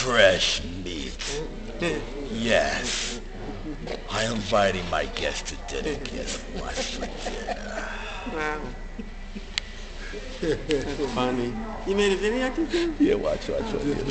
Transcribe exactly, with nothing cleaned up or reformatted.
fresh meat. Yes. I'm inviting my guests to dinner. Guess what for dinner? Wow. That's funny. You made a video, I can see? Yeah, watch, watch, watch.